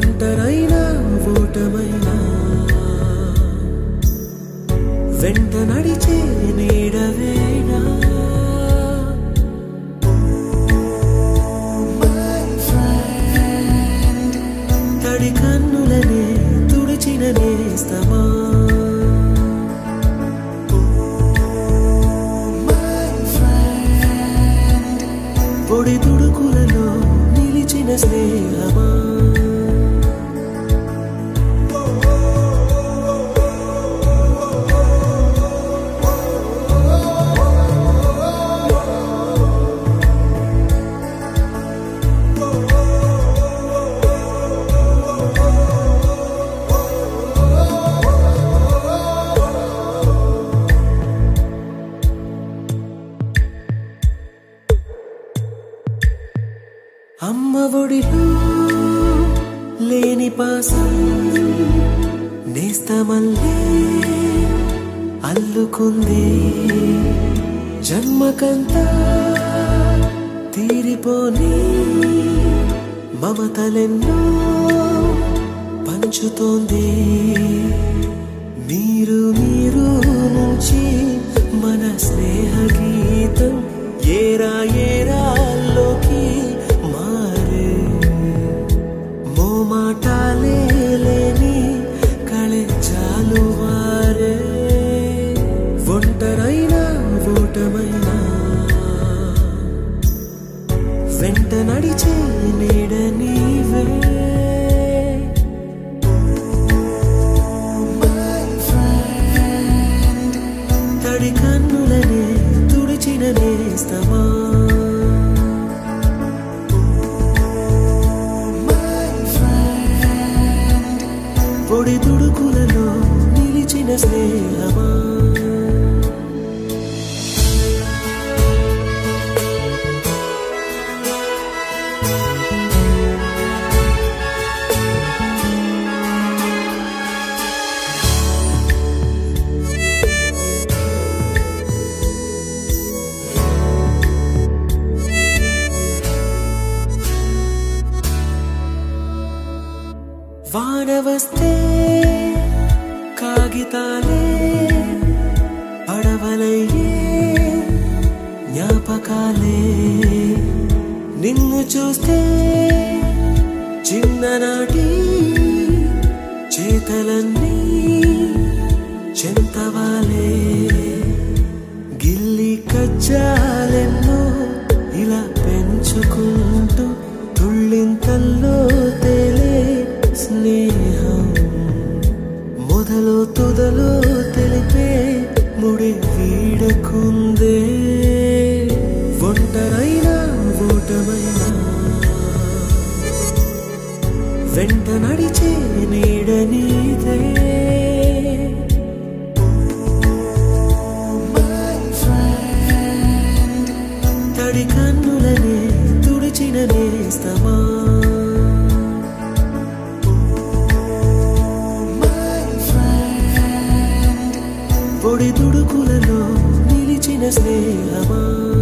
ఒంటరైనా ఓటమైనా వెంట నడిచే నీడవేనా తడి కన్నులనే తుడిచిన నేస్తమా పొడి తుడుకులలో నిలిచిన స్నేహమా అమ్మ ఒడిలో లేని పాసం నేస్తమల్లే అల్లుకుంది జన్మకంతా తీరిపోని మమతలెన్నో పంచుతోంది మీరు మీరు నుంచి మన స్నేహ గీతం ఏరా ఏరాల్లోకి మాటాలే లేని కళెజాలు వారే ఒంటరైనా ఓటమైనా వెంట నడిచే నీడ నీవే తడి కన్నులనే తుడిచిన నేస్తమా పొడి తుడుకులలో నిలిచిన స్నేహమా వాన వస్తే కాగితాలే పడవలయ్యే జ్ఞాపకాలే నిన్ను చూస్తే చిన్ననాటి చేతలన్నీ చెంతవాలే గిల్లి కజ్జాలెన్నో ఇలా పెంచుకుంటూ తుళ్ళింతల్లో తేలే స్నేహం మొదలు తుదలో తెలిపే ముడి వీడకుందే ఒంటరైనా ఓటమైనా వెంట నడిచే నీడ నీదే తడి కన్నులనే తుడిచిన నేస్తమా పొడి తుడుకులలో నిలిచిన స్నేహమా